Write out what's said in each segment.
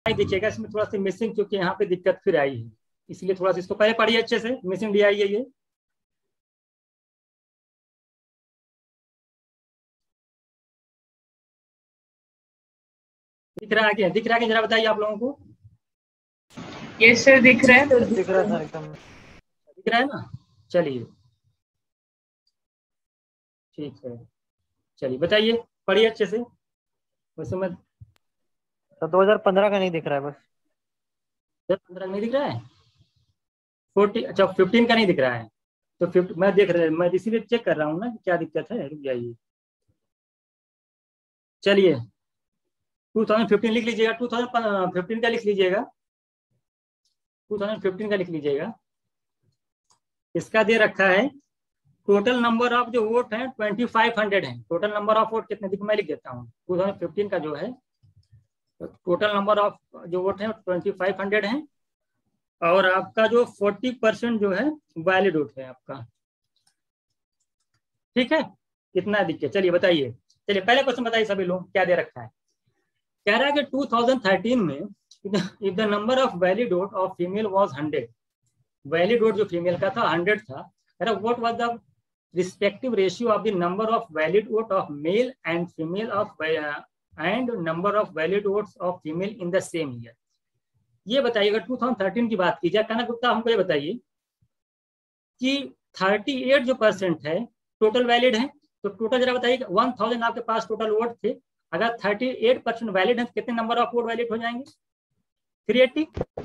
दिखेगा, इसमें थोड़ा सा मिसिंग, क्योंकि यहाँ पे दिक्कत फिर आई है, इसलिए थोड़ा सा इसको पहले पढ़िए अच्छे से। मिसिंग डी आई है ये, दिख रहा है क्या? दिख रहा है क्या? जरा बताइए आप लोगों को। यस सर, दिख रहा है। दिख रहा है सर, एकदम दिख रहा है ना? चलिए ठीक है, चलिए बताइए, पढ़िए अच्छे से। वैसे मैं तो 2015 का नहीं दिख रहा है बस। 15 नहीं दिख रहा है, 40, अच्छा 15 का नहीं दिख रहा है, तो 50 मैं देख रहा, मैं इसीलिए चेक कर रहा हूँ ना कि क्या दिक्कत है। रुक जाइए, चलिए 2015 लिख लीजिएगा, 2015 का लिख लीजिएगा, 2015 का लिख लीजिएगा। इसका दे रखा है टोटल नंबर ऑफ जो वोट है 2500 है। टोटल नंबर ऑफ वोट कितने, देखो मैं लिख देता हूँ। 2015 का जो है टोटल नंबर ऑफ जो वोट है 2500 है, और आपका जो 40% जो है वैलिड वोट है आपका, ठीक है? कितना दिखे, चलिए बताइए। चलिए पहले क्वेश्चन बताइए सभी लोग, क्या दे रखा है। कह रहा है कि 2013 में if the number of valid vote of female was 100, valid vote जो फीमेल का था 100 था, कह रहा what was the respective ratio of the number of valid vote of male and female of and number of valid votes of female in the same year. ये बताइए, अगर 2013 की बात की जाए, कनक गुप्ता हमको ये बताइए कि 38% है टोटल वैलिड है, तो टोटल जरा बताइए 1000 आपके पास टोटल वोट थे, अगर 38% वैलिड है तो कितने नंबर ऑफ वोट वैलिड हो जाएंगे? 380।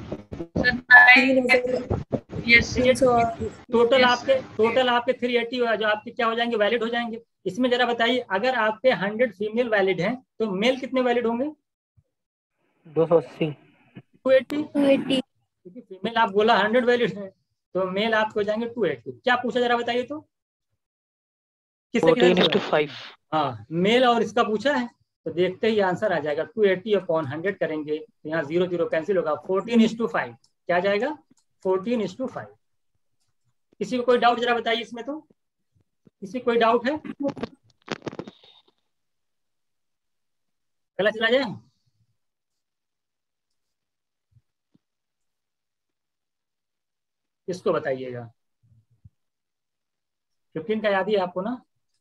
टोटल आपके 380 जो आपके क्या हो जाएंगे, वैलिड हो जाएंगे। इसमें जरा बताइए, अगर आपके 100 फीमेल वैलिड हैं तो मेल कितने वैलिड होंगे? 280। 280, क्योंकि फीमेल आप बोला 100 वैलिड है, तो मेल आपको हो जाएंगे 280। क्या पूछा जरा बताइए तो, किससे 14:5। हाँ, मेल और इसका पूछा है, तो देखते ही आंसर आ जाएगा। 280/100 करेंगे तो यहाँ 0 0 कैंसिल होगा, 14:5 क्या जाएगा? 14:5। किसी को कोई डाउट जरा बताइए इसमें, तो किसी कोई डाउट है? गलत चला जाए, इसको बताइएगा। 15 का याद ही है आपको ना,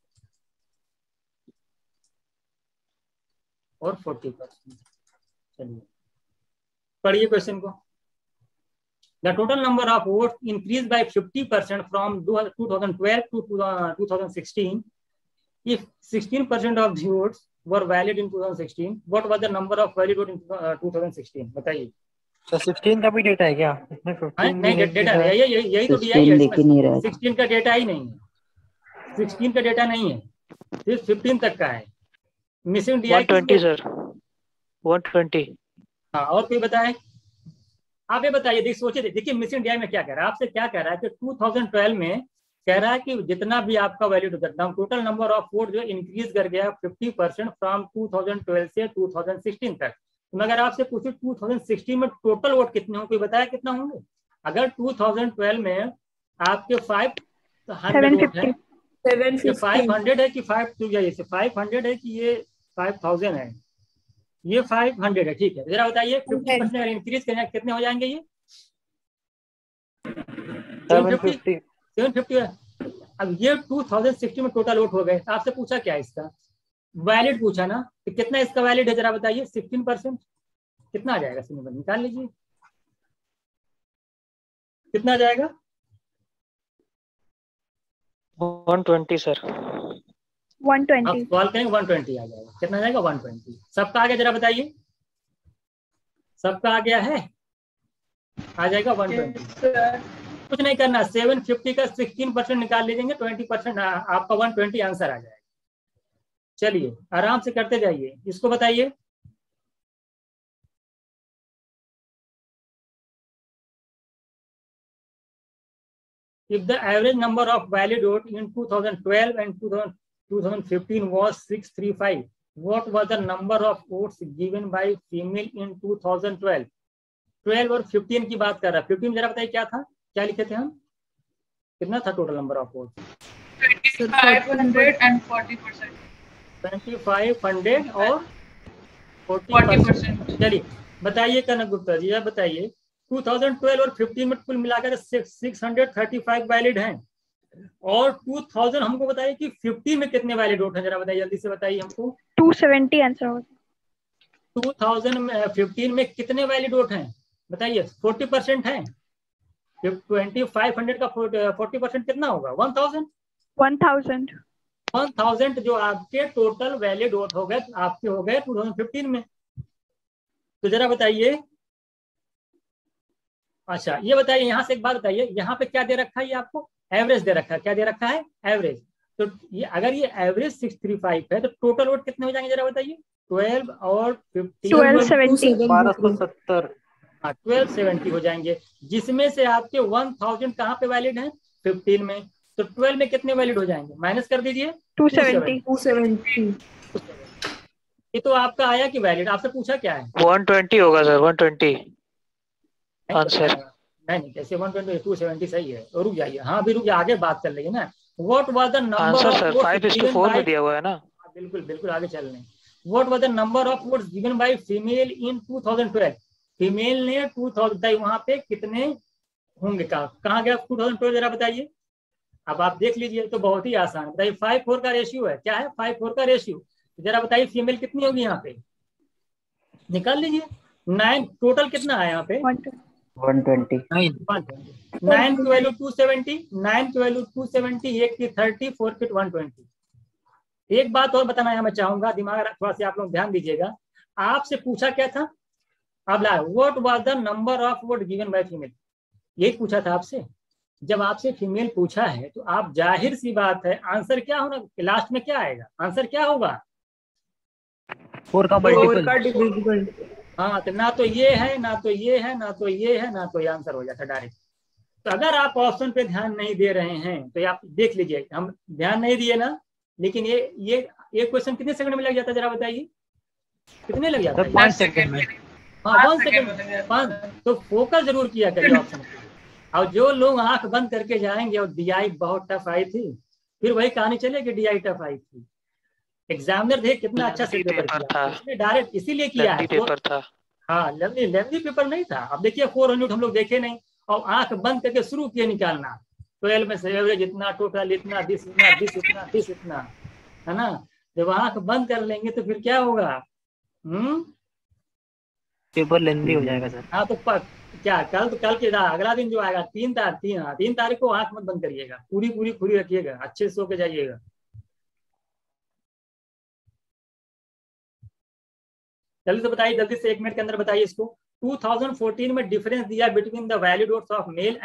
और 40%। चलिए पढ़िए क्वेश्चन को। The total number of vote increase by 50% from 2012 to 2016। If 16% of the votes were valid in 2016, what was the number of valid vote in 2016? बताइए। तो 16 का भी डेटा है क्या इसमें? 15 नहीं, डेटा है, यही तो दिया है, 16 का डेटा ही नहीं है, 16 का डेटा नहीं है, सिर्फ 15 तक का है। Missing D I 120 sir, 120। हाँ, और कोई बताए? आप ये बताइए, देखिए मिसिंग डी आई में क्या कह रहा है, आपसे क्या कह रहा है कि 2012 में कह रहा है कि जितना भी आपका वैलिड होता है, टोटल नंबर ऑफ वोट जो इंक्रीज कर गया 50% फ्रॉम 2012 से 2016 तक। तो अगर आपसे पूछे 2016 में टोटल वोट कितने होंगे, कोई बताया कितना होंगे? अगर 2012 में आपके 500 वोट है, 500 है कि 500 है कि ये 5000 है? ये 500 है, ठीक है। जरा बताइए 50% अगर इंक्रीज करें कितने हो जाएंगे? ये 750 है। अब ये 2016 में टोटल वोट हो गए, आपसे पूछा क्या इसका वैलिड पूछा ना, तो कितना इसका वैलिड है जरा बताइए? 16%। कितना आ जाएगा? सिंपल निकाल लीजिए, कितना जाएगा? 120 सर। 120। आप सॉल्व करेंगे 120 आ जाएगा। कितना जाएगा? 120। सबका आ गया? जरा बताइए, सबका आ गया है? आ जाएगा 120। कुछ नहीं करना, 750 का 16% निकाल लीजिए, 20% आपका 120 आंसर आ जाएगा। चलिए आराम से करते जाइए, इसको बताइए। If the average number of valid vote in 2012 and 2015 was 635, what was the number of votes given by female in 2012? 12 और 15 की बात कर रहा है। 15 जरा बताइए क्या था, क्या लिखे थे हम? कितना था total number of vote? 2500 and 40%। 2500 और 40%। चलिए बताइए कनक गुप्ता जी, आप बताइए 2012 और 15 में कुल मिलाकर 635 वैलिड हैं, और 2000 हमको बताइए कि 50 में कितने वैलिड वोट हैं, जरा बताइए, जल्दी से बताइए हमको। 270 आंसर होगा। 2015 में कितने वैलिड वोट हैं बताइए? 40% है। 2500 का 40% कितना होगा? 1000। 1000 जो आपके टोटल वैलिड वोट हो गए आपके हो गए 2015 में। तो जरा बताइए, अच्छा ये बताइए, यहाँ से एक बात बताइए, यहाँ पे क्या दे रखा है? ये आपको एवरेज दे रखा है। क्या दे रखा है? एवरेज। तो ये अगर ये एवरेज 635 है तो टोटल वोट कितने हो जाएंगे जरा बताइए? 12 और 15 1270 1270। हाँ 1270 हो जाएंगे, जिसमें से आपके 1000 कहाँ पे वैलिड है? 15 में। तो 12 में कितने वैलिड हो जाएंगे? माइनस कर दीजिए। 270 ये तो आपका आया कि वैलिड? आपसे पूछा क्या है? 120 होगा सर, 120 आंसर। नहीं कैसे 120? 270 सही है। और रुक जाइए, हाँ अभी रुक जाइए, आगे बात कर लेंगे ना। What was the number answer of sir votes 5:4 में दिया हुआ है ना। बिल्कुल बिल्कुल, आगे चल रहे हैं। What was the number of votes given by female in 2012? Female ने 2000 वहां पे कितने होंगे? कहाँ गया 2012 जरा बताइए। अब आप देख लीजिए, तो बहुत ही आसान बताइए। 5:4 का रेशियो है। क्या है? 5:4 का रेशियो। जरा बताइए फीमेल कितनी होगी यहाँ पे? निकाल लीजिए। 9 टोटल कितना है यहाँ पे? 120। 9 की वैल्यू 270, 9 की वैल्यू 270, 1 की 30, 4 की 120। एक बात और बताना मैं चाहूंगा, दिमाग थोड़ा सा आप लोग ध्यान दीजिएगा। आपसे पूछा क्या था? अब ला what was the number of vote given by female, यही पूछा था आपसे। जब आपसे फीमेल पूछा है तो आप जाहिर सी बात है आंसर क्या होना, लास्ट में क्या आएगा? आंसर क्या होगा? 4 का मल्टीपल। हाँ, तो ना तो ये है, ना तो ये है, ना तो ये है, ना तो ये, आंसर हो जाता डायरेक्ट। तो अगर आप ऑप्शन पे ध्यान नहीं दे रहे हैं तो आप देख लीजिए, हम ध्यान नहीं दिए ना, लेकिन ये क्वेश्चन कितने सेकंड में लग जाता है जरा बताइए? कितने लग जाता है? 5 सेकंड में। हाँ 1 सेकंड 5। तो फोकस जरूर किया करिए ऑप्शन पे। और जो लोग आंख बंद करके जाएंगे और डीआई बहुत टफ आई थी, फिर वही कहानी चलेगी, डीआई टफ आई थी। एग्जामिनर देख कितना अच्छा से पेपर किया, उसने डायरेक्ट इसीलिए किया है। पेपर था। हाँ लेंथी पेपर नहीं था। अब देखिए 4 यूनिट हम लोग देखे नहीं और आंख बंद करके शुरू किए निकालना। 12 में से एवरेज इतना, टोटल इतना, दिस इतना, दिस इतना, दिस इतना, है ना? जब आंख बंद कर लेंगे तो फिर क्या होगा? पेपर लेंथी हो जाएगा सर। हाँ तो क्या कल के अगला दिन जो आएगा 3 तारीख को आंख मत बंद करिएगा, पूरी पूरी खुली रखिएगा, अच्छे से सो के जाइएगा। जल्दी से बताइए, जल्दी से 1 मिनट के अंदर बताइए इसको। 2014 में डिफरेंस दिया between the valid votes of male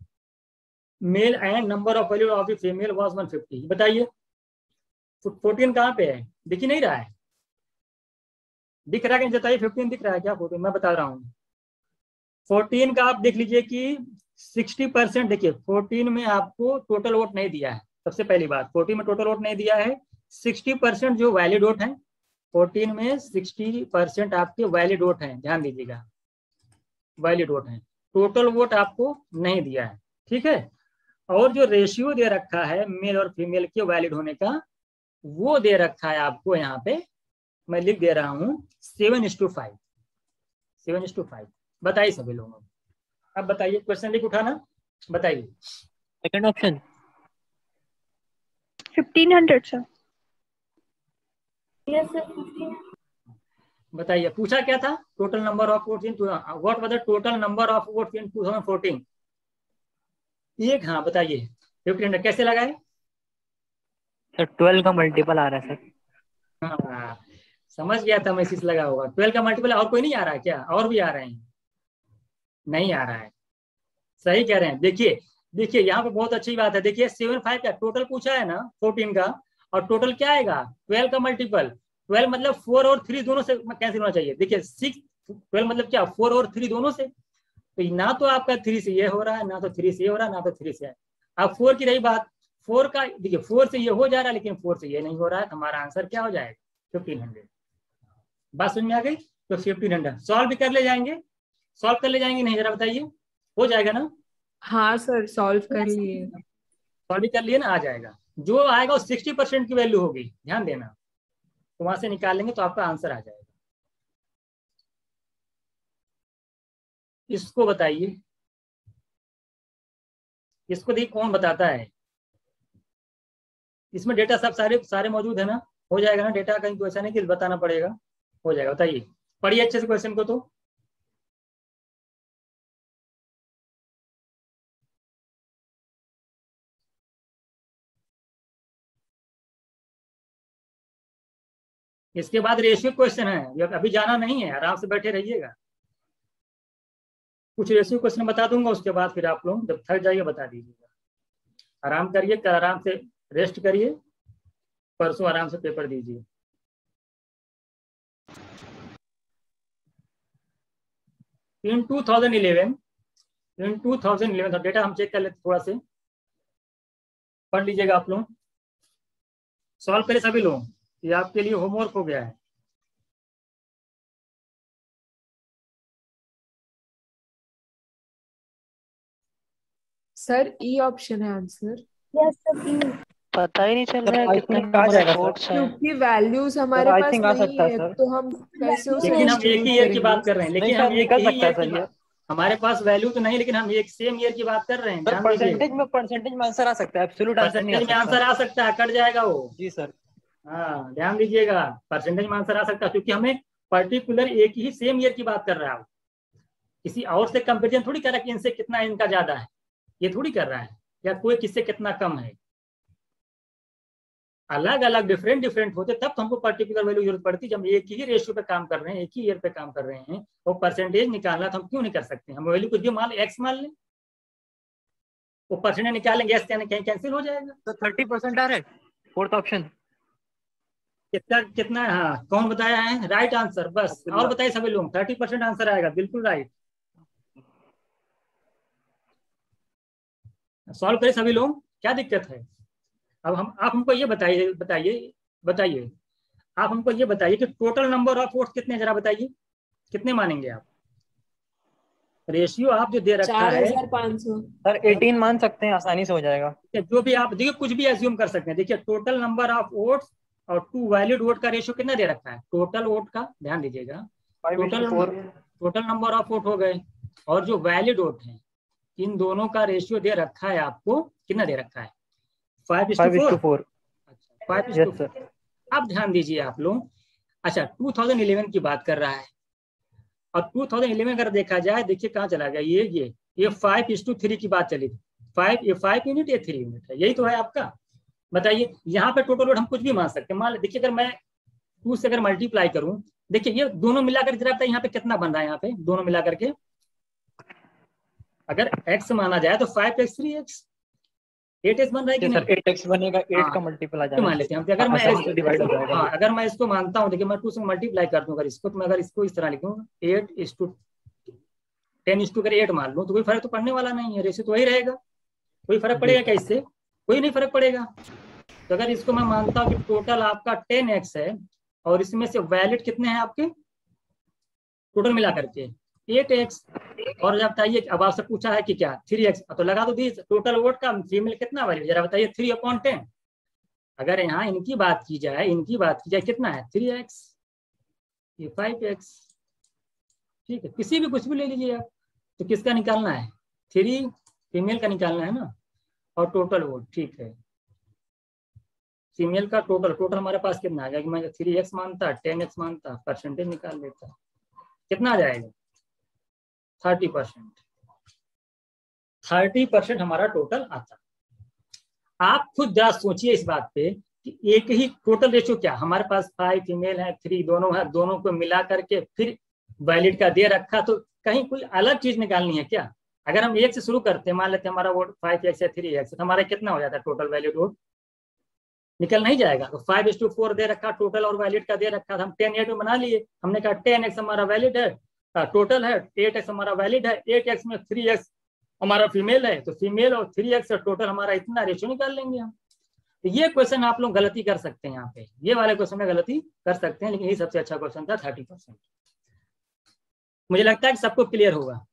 and number of valid of the female was 150। बताइए 14 कहाँ पे है? दिख ही नहीं रहा है। दिख रहा है कि बताइए? 15 दिख रहा है क्या? 14 मैं बता रहा हूँ। 14 का आप देख लीजिए कि 60%। देखिए 14 में आपको टोटल वोट नहीं दिया है। सबसे पहली बात, 14 में टोटल वोट नहीं दिया है। 60% जो वैलिड वोट है 14 में 60% आपके वैलिड वोट हैं। ध्यान दीजिएगा, वैलिड वोट हैं, टोटल वोट आपको नहीं दिया है। ठीक है। और जो रेशियो दे रखा है मेल और फीमेल के वैलिड होने का, वो दे रखा है आपको यहाँ पे, मैं लिख दे रहा हूँ 7:5। 7:5। बताइए सभी लोगों। अब बताइए, क्वेश्चन लिख उठाना, बताइए। Second option 1500 sir. बताइए पूछा क्या था? Total number of votes in what was the total number of votes in 2014? एक, हाँ बताइए 1500 कैसे लगाए? सर 12 का मल्टीपल आ रहा है सर। हाँ समझ गया था मैं, इसी से लगा होगा। 12 का मल्टीपल। और कोई नहीं आ रहा है क्या? और भी आ रहे हैं? नहीं आ रहा है। सही कह रहे हैं। देखिए यहाँ पे बहुत अच्छी बात है। देखिए 75 का टोटल पूछा है ना 14 का, और टोटल क्या आएगा? 12 का मल्टीपल। 12 मतलब 4 और 3 दोनों से कैंसिल होना चाहिए। देखिए 12 मतलब क्या? 4 और 3 दोनों से। तो ना तो आपका 3 से ये हो रहा है, ना तो 3 से ये हो रहा है, ना तो 3 से है। अब 4 की रही बात, 4 का देखिए 4 से ये हो जा रहा है, लेकिन 4 से ये नहीं हो रहा है। हमारा आंसर क्या हो जाएगा? 1500। बात समझ में आ गई? तो 1500 सॉल्व भी कर ले जाएंगे। सॉल्व कर ले जाएंगे नहीं? जरा बताइए, हो जाएगा ना? हाँ सर, सॉल्व कर लिए। सॉल्व भी कर लिए ना? आ जाएगा। जो आएगा वो 60% की वैल्यू होगी, ध्यान देना। तो वहां से निकाल लेंगे तो आपका आंसर आ जाएगा। इसको बताइए, इसको देखिए कौन बताता है। इसमें डेटा सब सारे सारे मौजूद है ना, हो जाएगा ना डेटा, कहीं तो ऐसा नहीं कि बताना पड़ेगा, हो जाएगा। बताइए, पढ़िए अच्छे से क्वेश्चन को। तो इसके बाद रेशियो क्वेश्चन है, ये अभी जाना नहीं है, आराम से बैठे रहिएगा। कुछ रेशियो क्वेश्चन बता दूंगा, उसके बाद फिर आप लोग जब थक जाइए बता दीजिएगा। आराम करिए, कल आराम से रेस्ट करिए, परसों आराम से पेपर दीजिए। इन 2011 डेटा हम चेक कर लेते, थोड़ा से पढ़ लीजिएगा आप लोग, सॉल्व करें सभी लोग, ये आपके लिए होमवर्क हो गया है। सर ई ऑप्शन है आंसर, Yes, sir. पता ही नहीं चल सर रहा है आई कितने थिंक आ जाएगा सर, नोट्स हैं। क्योंकि वैल्यूज हमारे आई पास थिंक आ नहीं सकता है है, सर। तो हम कैसे उसे लेकिन हम एक ही ईयर की बात करेंगे? कर रहे हैं, नहीं लेकिन सर, हम एक निकल ही सकता है ईयर सर की ये। बात, हमारे पास वैल्यू तो नहीं, लेकिन हम एक सेम ईयर की बात कर रहे हैं। सर ध्यान दीजिए, परसेंटेज में आंसर आ सकता है, एब्सोल्यूट आंसर नहीं आ परसेंटेज में सकता। आंसर आ सकता है, कट जाएगा वो। जी सर। हाँ ध्यान दीजिएगा, परसेंटेज में आंसर आ सकता है, क्योंकि हमें पर्टिकुलर एक ही सेम ईयर की बात कर रहा है, किसी और से कंपेरिजन थोड़ी कर रहा है कि इनसे कितना इनका ज्यादा है, ये थोड़ी कर रहा है, या कोई किससे कितना कम है। अलग अलग डिफरेंट होते तब तो हमको पर्टिकुलर वैल्यू जरूरत पड़ती। जब एक ही रेशियो पे काम कर रहे हैं, एक ही ईयर पे काम कर रहे हैं, वो परसेंटेज निकालना तो हम क्यों नहीं कर सकते। हम वैल्यू कुछ भी मान एक्स मान लें, वो परसेंटेज निकालेंगे, एक्स कहीं कैंसिल हो जाएगा। तो 30% आ रहा है, फोर्थ ऑप्शन कितना कितना है? हाँ, कौन बताया है? Right answer. बस और बताइए सभी लोग, 30% आंसर आएगा, बिल्कुल राइट। सॉल्व करें सभी लोग, क्या दिक्कत है? अब आप हमको ये बताइए आप हमको ये बताइए कि टोटल नंबर ऑफ वोट्स कितने, जरा बताइए कितने मानेंगे आप? रेशियो आप जो दे रखा है 4500 सर 18 मान सकते हैं, आसानी से हो जाएगा। जो भी आप देखिए, कुछ भी एज्यूम कर सकते हैं। देखिए, टोटल नंबर ऑफ वोट्स और 2 वैलिड वोट का रेशियो कितना दे रखा है? टोटल वोट का ध्यान दीजिएगा, टोटल नंबर ऑफ वोट हो गए, और जो वैलिड वोट है, इन दोनों का रेशियो दे रखा है आपको, कितना दे रखा है? 5:4। 5:4। अब ध्यान दीजिए आप लोग, अच्छा 2011 की बात कर रहा है, और 2011 अगर देखा जाए, देखिए कहाँ चला गया ये 5:3 की बात चली थी। 5 यूनिट, ये 3 यूनिट है, यही तो है आपका। बताइए, यहाँ पे टोटल वोट हम कुछ भी मान सकते हैं। मान लो, देखिए अगर मैं 2 से अगर मल्टीप्लाई करूं, देखिए ये दोनों मिलाकर जरा बताइए यहाँ पे कितना बन रहा है? यहाँ पे दोनों मिलाकर के अगर x माना जाए तो 5x 3x 8x बन रहा है कि नहीं? 8x बनेगा, 8 का मल्टीपल आ जाएगा। मान लेते हैं हम, अगर मैं डिवाइड हो जाएगा। हाँ, अगर मैं इसको मानता हूँ, देखिए मैं 2 से मल्टीप्लाई कर दूं, अगर इसको, तो मैं अगर इसको इस तरह लिखूं 8:10:8 मान लूं, तो कोई फर्क तो पड़ने वाला नहीं है, रेशियो तो वही रहेगा। कोई फर्क पड़ेगा क्या इससे? कोई नहीं फर्क पड़ेगा। तो अगर इसको मैं मानता हूँ कि टोटल आपका 10x है, और इसमें से वैलिड कितने हैं आपके टोटल मिला करके 8x, और जब बताइए, अब आपसे पूछा है कि क्या 3x, तो लगा दो 20। टोटल वोट का फीमेल कितना वैल्यू, जरा बताइए 3/10। अगर यहाँ इनकी बात की जाए कितना है? 3x, ये 5x। ठीक है, किसी भी कुछ भी ले लीजिए आप, तो किसका निकालना है? 3 फीमेल का निकालना है ना, और टोटल वोट। ठीक है, फीमेल का टोटल हमारे पास कितना आ जाएगा? मैं 3x मानता, 10x मानता, परसेंटेज निकाल लेता, कितना आ जाएगा? 30%। 30% हमारा टोटल आता। आप खुद जरा सोचिए इस बात पे कि एक ही टोटल रेशियो, क्या हमारे पास 5 फीमेल है, 3 दोनों है, दोनों को मिला करके फिर वैलिड का दे रखा, तो कहीं कोई अलग चीज निकालनी है क्या? अगर हम 1 से शुरू करते हैं, मान लेते हैं हमारा वोट 5x या 3x, तो हमारा कितना हो जाता है टोटल वैलिड वोट? निकल नहीं जाएगा। तो 5:4 दे रखा टोटल, और वैलिड का दे रखा था, हम 10:8 में बना लिए। हमने कहा 10x हमारा वैलिड है, टोटल है, 8x हमारा वैलिड है, 8x में 3x हमारा फीमेल है, तो फीमेल और 3x और टोटल हमारा इतना रेशियो निकाल लेंगे हम। तो ये क्वेश्चन आप लोग गलती कर सकते हैं, यहाँ पे ये वाले क्वेश्चन में गलती कर सकते हैं, लेकिन ये सबसे अच्छा क्वेश्चन था 30%। मुझे लगता है कि सबको क्लियर होगा।